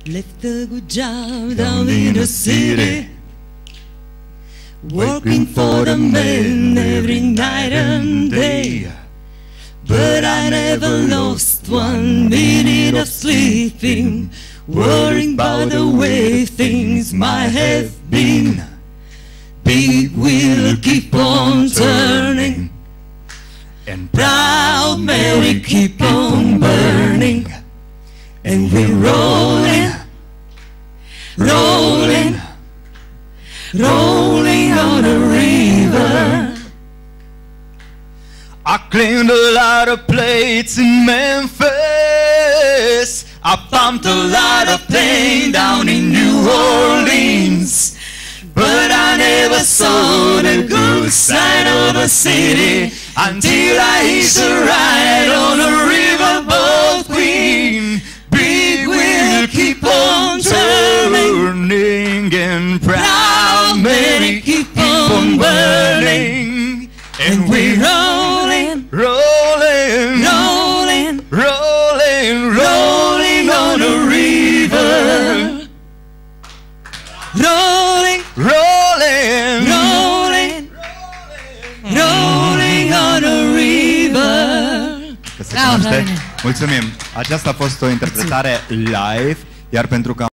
Left a good job down in the city, working for the men every night and day. But I never lost 1 minute of sleeping, worrying about the way things might have been. Big wheel keep on turning, and proud Mary keep on burning. And we're rolling, rolling, rolling on the river. I cleaned a lot of plates in Memphis. I pumped a lot of pain down in New Orleans. But I never saw the good side of the city until I hitched a ride on a riverboat queen. Big wheel keep on turning, and proud Mary keep on burning. And we're rolling, rolling, rolling, rolling, rolling on the river. Rolling, rolling, rolling, rolling on the river. Mulțumim! Aceasta a fost o interpretare live, iar pentru că